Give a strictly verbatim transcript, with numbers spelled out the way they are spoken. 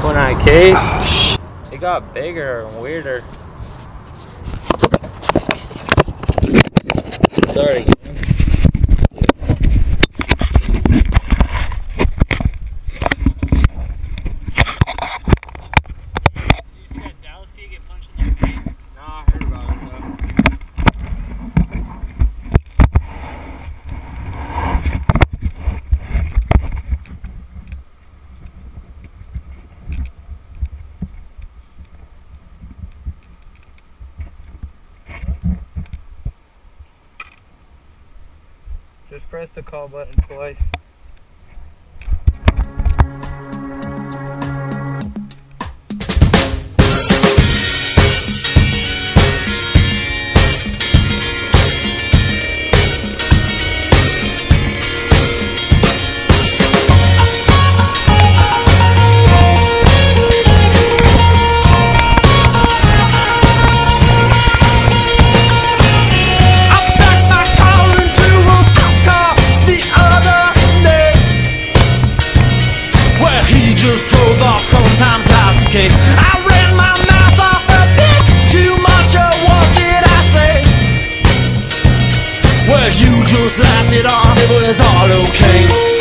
Open that case. It got bigger and weirder. Sorry. Just press the call button twice. Sometimes that's the case. I ran my mouth off a bit too much. Or what did I say? Well, you just laughed it off. It was all okay.